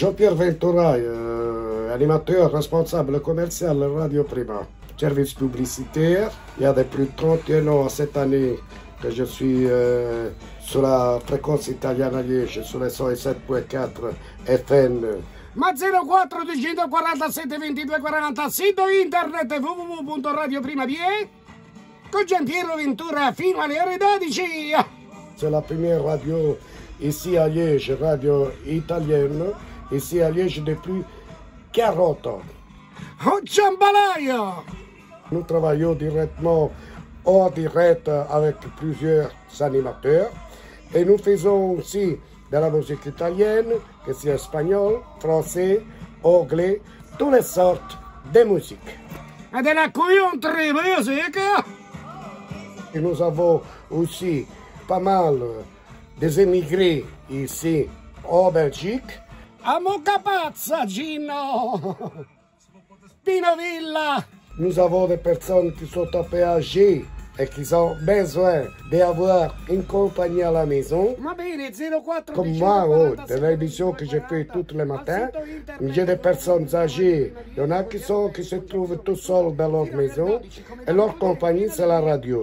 Jean-Pierre Ventura, animateur responsable commercial Radio Prima. Service publicitaire, il y a plus de 31 ans cette année que je suis sur la fréquence italienne à Liège, sur les 107.4 FM. Ma 04 247 22 40, sito internet www.radioprima.de con Giampiero Ventura fino alle ore 12. C'est la première radio ici à Liège, radio italienne, ici à Liège depuis 40 ans. Oh jambalaya! Nous travaillons directement en direct avec plusieurs animateurs et nous faisons aussi de la musique italienne, que c'est espagnol, français, anglais, toutes les sortes de musique. Et de la country music. Et nous avons aussi pas mal des émigrés ici en Belgique. A Mocapazza, Gino! Pino Villa! Nous avons des personnes qui sont un peu âgées et qui ont besoin d'avoir une compagnie à la maison. Comme moi, de l'émission que je fais tous les matins, j'ai des personnes âgées. Il y en a qui se trouvent tout seuls dans leur maison et leur compagnie, c'est la radio.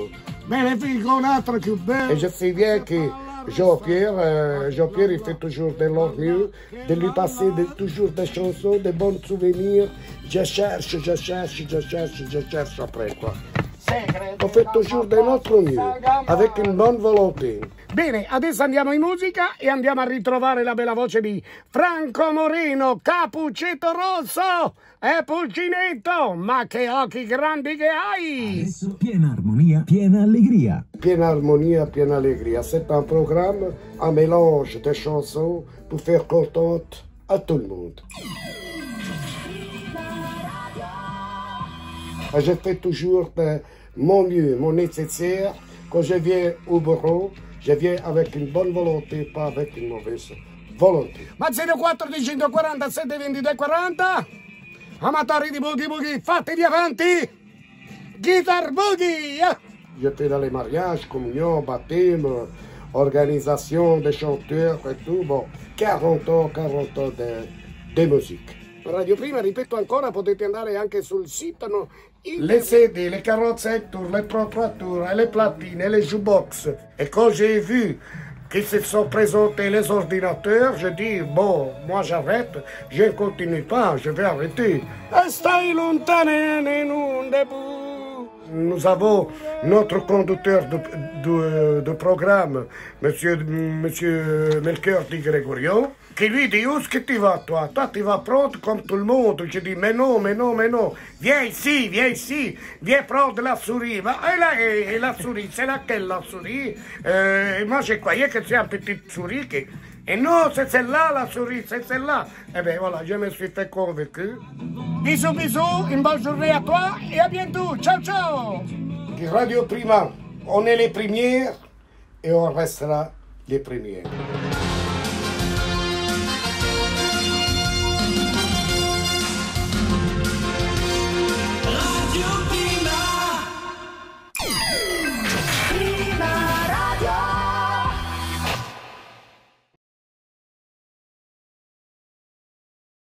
Et je sais bien que Jean-Pierre, il fait toujours de leur mieux, de lui passer toujours des chansons, de bons souvenirs. Je cherche après quoi. On fait toujours del nostro mieux, avec une bonne volonté. Bene, adesso andiamo in musica e andiamo a ritrovare la bella voce di Franco Moreno, Capuccetto Rosso e Pulcinetto. Ma che occhi grandi che hai! Adesso piena armonia, piena allegria. Piena armonia, piena allegria. C'est un programme, un mélange de chansons pour faire contente à tout le monde. Je fais toujours mon mieux, mon nécessaire. Quand je viens au bureau, je viens avec une bonne volonté, pas avec une mauvaise volonté. Ma 04 247 22 40, amatori di boogie boogie, fatevi avanti! Guitar boogie! Je fais dans les mariages, communion, baptême, organisation des chanteurs et tout. Bon, 40 ans de musique. Radio Prima, ripeto ancora, potete andare anche sul sito. No? Les CD, les 45 tours, les 33 tours, les platines, les jukebox. Et quand j'ai vu qu'ils se sont présentés les ordinateurs, je dis, bon, moi j'arrête, je ne continue pas, je vais arrêter. Stai lontano in un debut. Nous avons notre conducteur de programme, monsieur Melchior Di Gregorio, qui lui dit, où est-ce que tu vas, toi? Toi, tu vas prendre comme tout le monde. Je dis, mais non. Viens ici, viens prendre la souris. Et la souris, c'est laquelle la souris? Moi, je croyais que c'est une petite souris. Et non, c'est celle-là, la souris, c'est celle-là. Eh bien, voilà, je me suis fait convaincu. Bisous, une bonne journée à toi et à bientôt. Ciao. Radio Prima, on est les premières et on restera les premières.